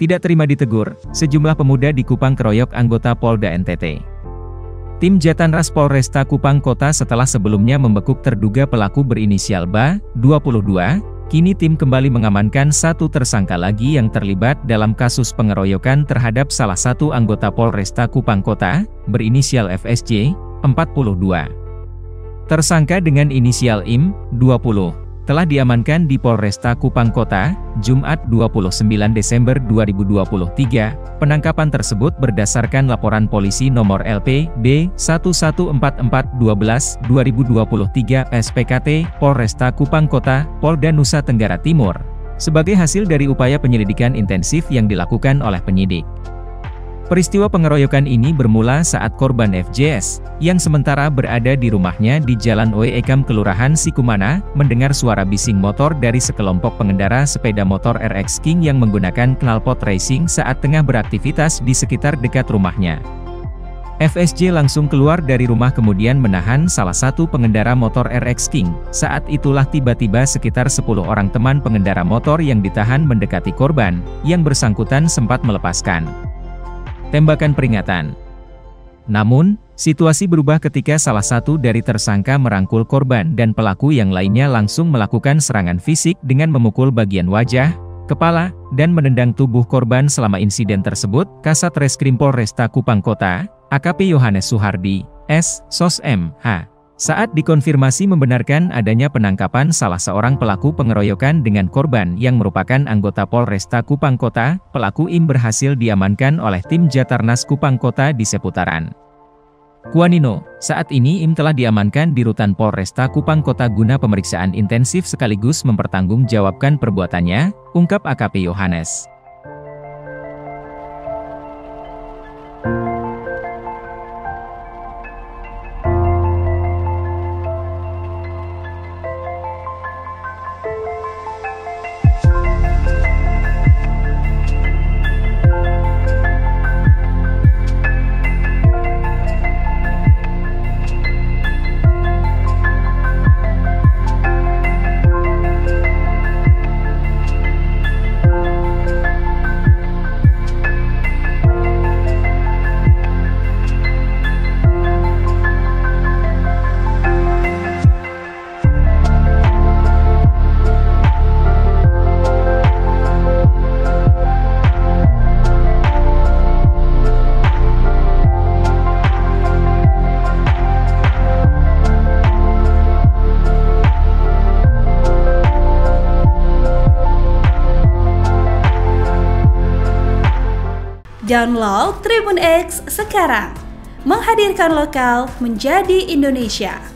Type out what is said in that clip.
Tidak terima ditegur, sejumlah pemuda di Kupang keroyok anggota Polda NTT. Tim Jatanras Polresta Kupang Kota setelah sebelumnya membekuk terduga pelaku berinisial BA, 22, kini tim kembali mengamankan satu tersangka lagi yang terlibat dalam kasus pengeroyokan terhadap salah satu anggota Polresta Kupang Kota, berinisial FSJ, 42. Tersangka dengan inisial IM, 20, telah diamankan di Polresta Kupang Kota, Jumat 29 Desember 2023. Penangkapan tersebut berdasarkan laporan polisi nomor LP B 114412/2023 SPKT Polresta Kupang Kota, Polda Nusa Tenggara Timur, sebagai hasil dari upaya penyelidikan intensif yang dilakukan oleh penyidik. Peristiwa pengeroyokan ini bermula saat korban FJS, yang sementara berada di rumahnya di Jalan Oe Ekam Kelurahan Sikumana, mendengar suara bising motor dari sekelompok pengendara sepeda motor RX King yang menggunakan knalpot racing saat tengah beraktivitas di sekitar dekat rumahnya. FSJ langsung keluar dari rumah kemudian menahan salah satu pengendara motor RX King. Saat itulah tiba-tiba sekitar 10 orang teman pengendara motor yang ditahan mendekati korban, yang bersangkutan sempat melepaskan tembakan peringatan. Namun, situasi berubah ketika salah satu dari tersangka merangkul korban dan pelaku yang lainnya langsung melakukan serangan fisik dengan memukul bagian wajah, kepala, dan menendang tubuh korban. Selama insiden tersebut, Kasat Reskrim Polresta Kupang Kota, AKP Yohanes Suhardi, S. Sos M.H. saat dikonfirmasi membenarkan adanya penangkapan salah seorang pelaku pengeroyokan dengan korban yang merupakan anggota Polresta Kupang Kota, pelaku IM berhasil diamankan oleh tim Jatarnas Kupang Kota di seputaran Kuanino. Saat ini IM telah diamankan di rutan Polresta Kupang Kota guna pemeriksaan intensif sekaligus mempertanggungjawabkan perbuatannya, ungkap AKP Yohanes. Download Tribun X sekarang, menghadirkan lokal menjadi Indonesia.